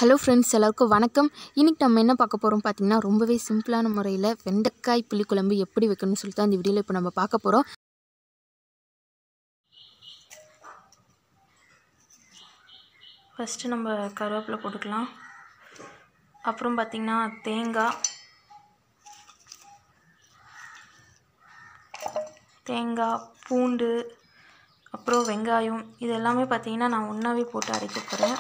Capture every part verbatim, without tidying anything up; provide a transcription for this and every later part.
Hello friends, எல்லாருக்கும் வணக்கம். இன்றைக்கி நம்ம என்ன பார்க்க போகிறோம் பார்த்தீங்கன்னா, ரொம்பவே சிம்பிளான முறையில் வெண்டைக்காய் புளிக்குழம்பு எப்படி வைக்கணும்னு சொல்லிட்டு தான் இந்த வீடியோவில் இப்போ நம்ம பார்க்க போகிறோம். ஃபஸ்ட்டு நம்ம கருவேப்பிலை போட்டுக்கலாம். அப்புறம் பார்த்திங்கன்னா தேங்காய் தேங்காய் பூண்டு அப்புறம் வெங்காயம் இது எல்லாமே பார்த்திங்கன்னா நான் ஒன்றாவே போட்டு அரைக்க போகிறேன்.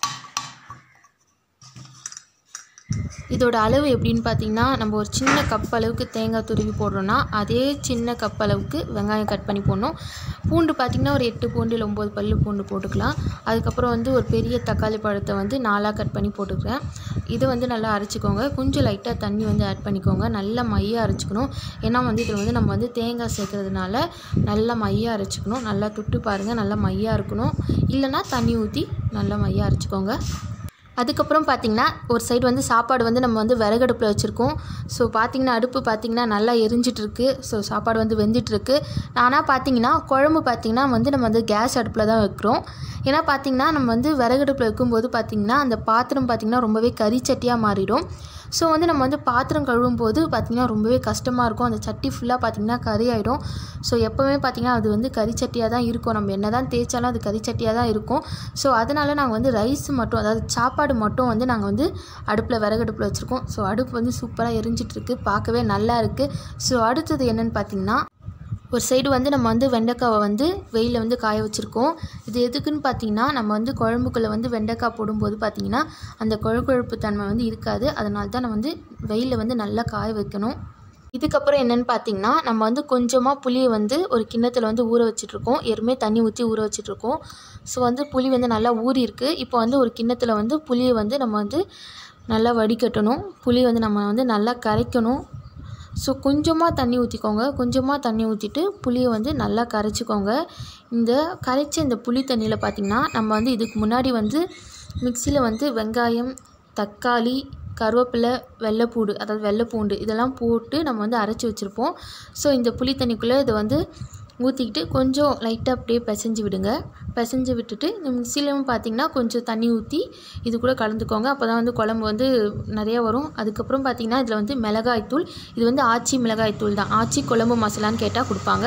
இதோட அளவு எப்படின்னு பார்த்தீங்கன்னா, நம்ம ஒரு சின்ன கப் அளவுக்கு தேங்காய் துருவி போடுறோன்னா அதே சின்ன கப் அளவுக்கு வெங்காயம் கட் பண்ணி போடணும். பூண்டு பார்த்திங்கன்னா ஒரு எட்டு பூண்டு இல்லை ஒம்பது பல் பூண்டு போட்டுக்கலாம். அதுக்கப்புறம் வந்து ஒரு பெரிய தக்காளி பழத்தை வந்து நாலாக கட் பண்ணி போட்டுக்கிறேன். இதை வந்து நல்லா அரைச்சிக்கோங்க. கொஞ்சம் லைட்டாக தண்ணி வந்து ஆட் பண்ணிக்கோங்க. நல்லா மையாக அரைச்சிக்கணும். ஏன்னா வந்து இதில் வந்து நம்ம வந்து தேங்காய் சேர்க்கறதுனால நல்லா மையாக அரைச்சிக்கணும். நல்லா தொட்டு பாருங்கள், நல்லா மையாக இருக்கணும். இல்லைனா தண்ணி ஊற்றி நல்லா மையாக அரைச்சிக்கோங்க. அதுக்கப்புறம் பார்த்திங்கன்னா ஒரு சைடு வந்து சாப்பாடு வந்து நம்ம வந்து விறகடுப்பில் வச்சுருக்கோம். ஸோ பார்த்திங்கன்னா அடுப்பு பார்த்திங்கன்னா நல்லா எரிஞ்சிட்ருக்கு. ஸோ சாப்பாடு வந்து வெந்துட்டுருக்கு. ஆனால் பார்த்திங்கன்னா குழம்பு பார்த்திங்கன்னா வந்து நம்ம வந்து கேஸ் அடுப்பில் தான் வைக்கிறோம். ஏன்னா பார்த்திங்கன்னா நம்ம வந்து விறகடுப்பில் வைக்கும்போது பார்த்திங்கன்னா அந்த பாத்திரம் பார்த்திங்கன்னா ரொம்பவே கரிச்சட்டியாக மாறிடும். ஸோ வந்து நம்ம வந்து பாத்திரம் கழுவும் போது பார்த்திங்கன்னா ரொம்பவே கஷ்டமாக இருக்கும். அந்த சட்டி ஃபுல்லாக பார்த்திங்கன்னா கறி ஆகிடும். ஸோ எப்போவுமே பார்த்திங்கன்னா அது வந்து கரிச்சட்டியாக தான் இருக்கும். நம்ம என்ன தான் தேய்ச்சாலும் அது கரிச்சட்டியாக தான் இருக்கும். ஸோ அதனால் நாங்கள் வந்து ரைஸ் மட்டும், அதாவது சாப்பாடு மட்டும் வந்து நாங்கள் வந்து அடுப்பில் விறகடுப்பில் வச்சுருக்கோம். ஸோ அடுப்பு வந்து சூப்பராக எரிஞ்சிட்ருக்கு, பார்க்கவே நல்லா இருக்குது. ஸோ அடுத்தது என்னென்னு பார்த்திங்கன்னா, ஒரு சைடு வந்து நம்ம வந்து வெண்டைக்காவை வந்து வெயிலில் வந்து காய வச்சுருக்கோம். இது எதுக்குன்னு பார்த்திங்கன்னா, நம்ம வந்து குழம்புக்குள்ளே வந்து வெண்டைக்காய் போடும்போது பார்த்திங்கன்னா அந்த கொழக்கொழப்பு தன்மை வந்து இருக்காது. அதனால தான் நம்ம வந்து வெயிலில் வந்து நல்லா காய வைக்கணும். இதுக்கப்புறம் என்னென்னு பார்த்திங்கன்னா, நம்ம வந்து கொஞ்சமாக புளியை வந்து ஒரு கிண்ணத்தில் வந்து ஊற வச்சிட்ருக்கோம். ஏற்கனவே தண்ணி ஊற்றி ஊற வச்சிட்ருக்கோம். ஸோ வந்து புளி வந்து நல்லா ஊறி இருக்குது. இப்போ வந்து ஒரு கிண்ணத்தில் வந்து புளியை வந்து நம்ம வந்து நல்லா வடிகட்டணும். புளி வந்து நம்ம வந்து நல்லா கரைக்கணும். ஸோ கொஞ்சமாக தண்ணி ஊற்றிக்கோங்க. கொஞ்சமாக தண்ணி ஊற்றிட்டு புளியை வந்து நல்லா கரைச்சிக்கோங்க. இந்த கரைச்ச இந்த புளி தண்ணியில் பார்த்திங்கன்னா நம்ம வந்து இதுக்கு முன்னாடி வந்து மிக்சியில் வந்து வெங்காயம், தக்காளி, கருவேப்பிலை, வெள்ளைப்பூடு, அதாவது வெள்ளைப்பூண்டு இதெல்லாம் போட்டு நம்ம வந்து அரைச்சி வச்சுருப்போம். ஸோ இந்த புளி தண்ணிக்குள்ளே இதை வந்து ஊற்றிக்கிட்டு கொஞ்சம் லைட்டாக அப்படியே பிசைஞ்சு விடுங்க. பிசைஞ்சு விட்டுட்டு இந்த மிக்சிலையும் பார்த்திங்கன்னா கொஞ்சம் தண்ணி ஊற்றி இது கூட கலந்துக்கோங்க. அப்போ தான் வந்து குழம்பு வந்து நிறையா வரும். அதுக்கப்புறம் பார்த்திங்கன்னா இதில் வந்து மிளகாய்த்தூள், இது வந்து ஆச்சி மிளகாய்த்தூள் தான். ஆச்சி குழம்பு மசாலான்னு கேட்டால் கொடுப்பாங்க.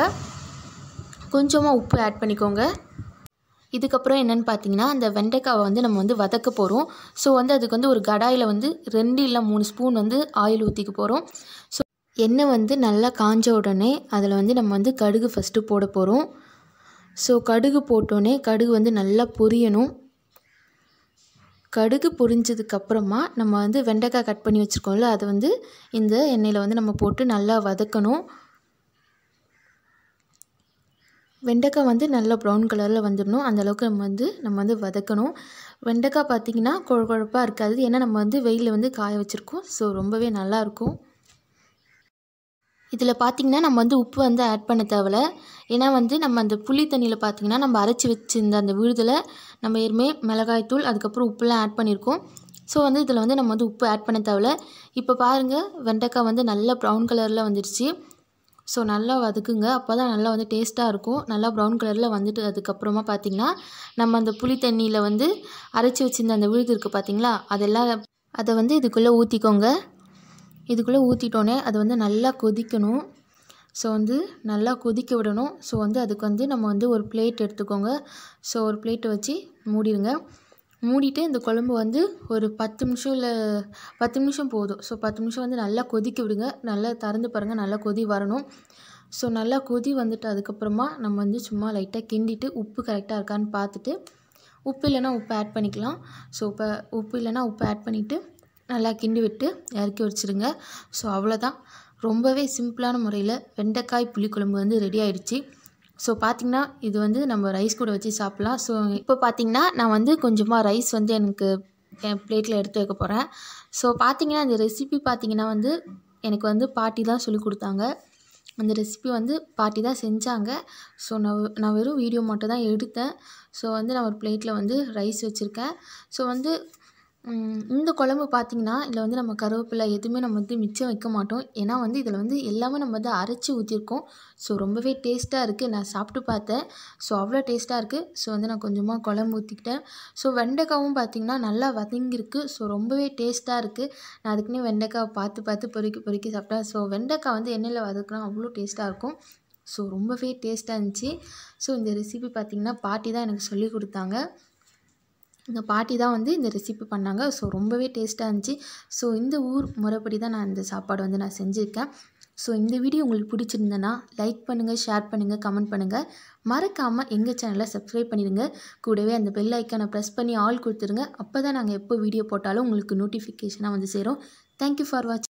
கொஞ்சமாக உப்பு ஆட் பண்ணிக்கோங்க. இதுக்கப்புறம் என்னென்னு பார்த்தீங்கன்னா, அந்த வெண்டைக்காவை வந்து நம்ம வந்து வதக்க போகிறோம். ஸோ வந்து அதுக்கு வந்து ஒரு கடாயில் வந்து ரெண்டு இல்லை மூணு ஸ்பூன் வந்து ஆயில் ஊற்றிக்க போகிறோம். ஸோ எண்ணெய் வந்து நல்லா காஞ்ச உடனே அதில் வந்து நம்ம வந்து கடுகு ஃபஸ்ட்டு போட போகிறோம். ஸோ கடுகு போட்டோடனே கடுகு வந்து நல்லா பொரியணும். கடுகு பொரிஞ்சதுக்கப்புறமா நம்ம வந்து வெண்டைக்காய் கட் பண்ணி வச்சுருக்கோம்ல, அதை வந்து இந்த எண்ணெயில் வந்து நம்ம போட்டு நல்லா வதக்கணும். வெண்டைக்காய் வந்து நல்லா ப்ரௌன் கலரில் வந்துடணும். அந்தளவுக்கு நம்ம வந்து நம்ம வந்து வதக்கணும். வெண்டைக்காய் பார்த்திங்கன்னா கொழ கொழப்பாக இருக்காது. ஏன்னா நம்ம வந்து வெயிலில் வந்து காய வச்சுருக்கோம். ஸோ ரொம்பவே நல்லாயிருக்கும். இதில் பார்த்திங்கன்னா நம்ம வந்து உப்பு வந்து ஆட் பண்ண தேவையில்ல. ஏன்னா வந்து நம்ம அந்த புளி தண்ணியில் பார்த்திங்கன்னா நம்ம அரைச்சி வச்சுருந்த அந்த விழுதில் நம்ம ஏற்கனவே மிளகாய்த்தூள் அதுக்கப்புறம் உப்புலாம் ஆட் பண்ணியிருக்கோம். ஸோ வந்து இதில் வந்து நம்ம வந்து உப்பு ஆட் பண்ண தேவையில்ல. இப்போ பாருங்கள், வெண்டைக்காய் வந்து நல்லா ப்ரௌன் கலரில் வந்துடுச்சு. ஸோ நல்லா வதக்குங்க. அப்போ தான் நல்லா வந்து டேஸ்ட்டாக இருக்கும். நல்லா ப்ரௌன் கலரில் வந்துட்டு அதுக்கப்புறமா பார்த்திங்கன்னா நம்ம அந்த புளி தண்ணியில் வந்து அரைச்சி வச்சுருந்த அந்த விழுது இருக்குது பார்த்திங்களா, அதெல்லாம் அதை வந்து இதுக்குள்ளே ஊற்றிக்கோங்க. இதுக்குள்ளே ஊற்றிட்டோன்னே அது வந்து நல்லா கொதிக்கணும். ஸோ வந்து நல்லா கொதிக்க விடணும். ஸோ வந்து அதுக்கு வந்து நம்ம வந்து ஒரு பிளேட் எடுத்துக்கோங்க. ஸோ ஒரு பிளேட்டை வச்சு மூடிடுங்க. மூடிட்டு இந்த குழம்பு வந்து ஒரு பத்து நிமிஷம் இல்லை பத்து நிமிஷம் போதும். ஸோ பத்து நிமிஷம் வந்து நல்லா கொதிக்க விடுங்க. நல்லா திறந்து பாருங்கள், நல்லா கொதி வரணும். ஸோ நல்லா கொதி வந்துட்டு அதுக்கப்புறமா நம்ம வந்து சும்மா லைட்டாக கிண்டிட்டு உப்பு கரெக்டாக இருக்கான்னு பார்த்துட்டு, உப்பு இல்லைன்னா உப்பு ஆட் பண்ணிக்கலாம். ஸோ இப்போ உப்பு இல்லைன்னா உப்பு ஆட் பண்ணிவிட்டு நல்லா கிண்டி விட்டு இறக்கி வச்சுருங்க. ஸோ அவ்வளோதான். ரொம்பவே சிம்பிளான முறையில் வெண்டைக்காய் புளிக்குழம்பு வந்து ரெடி ஆகிடுச்சு. ஸோ பார்த்திங்கன்னா இது வந்து நம்ம ரைஸ் கூட வச்சு சாப்பிட்லாம். ஸோ இப்போ பார்த்திங்கன்னா நான் வந்து கொஞ்சமாக ரைஸ் வந்து எனக்கு என் பிளேட்டில் எடுத்து வைக்க போகிறேன். ஸோ பார்த்திங்கன்னா இந்த ரெசிபி பார்த்திங்கன்னா வந்து எனக்கு வந்து பாட்டி தான் சொல்லி கொடுத்தாங்க. அந்த ரெசிபி வந்து பாட்டி தான் செஞ்சாங்க. ஸோ நான் நான் வெறும் வீடியோ மட்டும் தான் எடுத்தேன். ஸோ வந்து நான் ஒரு பிளேட்டில் வந்து ரைஸ் வச்சுருக்கேன். ஸோ வந்து இந்த குழம்பு பார்த்திங்கன்னா இதில் வந்து நம்ம கருவேப்பிலை எதுவுமே நம்ம வந்து மிச்சம் வைக்க மாட்டோம். ஏன்னா வந்து இதில் வந்து எல்லாமே நம்ம வந்து அரைச்சி ஊற்றிருக்கோம். ஸோ ரொம்பவே டேஸ்ட்டாக இருக்குது. நான் சாப்பிட்டு பார்த்தேன். ஸோ அவ்வளோ டேஸ்ட்டாக இருக்குது. ஸோ வந்து நான் கொஞ்சமாக குழம்பு ஊற்றிக்கிட்டேன். ஸோ வெண்டைக்காவும் பார்த்திங்கன்னா நல்லா வதங்கியிருக்கு. ஸோ ரொம்பவே டேஸ்ட்டாக இருக்குது. நான் அதுக்குன்னே வெண்டைக்காவை பார்த்து பார்த்து பொறுக்கி பொறுக்கி சாப்பிட்டேன். ஸோ வெண்டைக்காய் வந்து எண்ணெயில் வதக்குனா அவ்வளோ டேஸ்ட்டாக இருக்கும். ஸோ ரொம்பவே டேஸ்ட்டாக இருந்துச்சு. ஸோ இந்த ரெசிபி பார்த்திங்கன்னா பாட்டி தான் எனக்கு சொல்லி கொடுத்தாங்க. இந்த பாட்டி தான் வந்து இந்த ரெசிபி பண்ணாங்க. ஸோ ரொம்பவே டேஸ்ட்டாக இருந்துச்சு. ஸோ இந்த ஊர் முறைப்படி தான் நான் இந்த சாப்பாடு வந்து நான் செஞ்சுருக்கேன். ஸோ இந்த வீடியோ உங்களுக்கு பிடிச்சிருந்தேன்னா லைக் பண்ணுங்கள், ஷேர் பண்ணுங்கள், கமெண்ட் பண்ணுங்கள். மறக்காமல் எங்கள் சேனலை சப்ஸ்கிரைப் பண்ணிடுங்க. கூடவே அந்த பெல் ஐக்கானை ப்ரெஸ் பண்ணி ஆல் கொடுத்துருங்க. அப்போ தான் நாங்கள் எப்போ வீடியோ போட்டாலும் உங்களுக்கு நோட்டிஃபிகேஷனாக வந்து சேரும். தேங்க்யூ ஃபார் வாட்சிங்.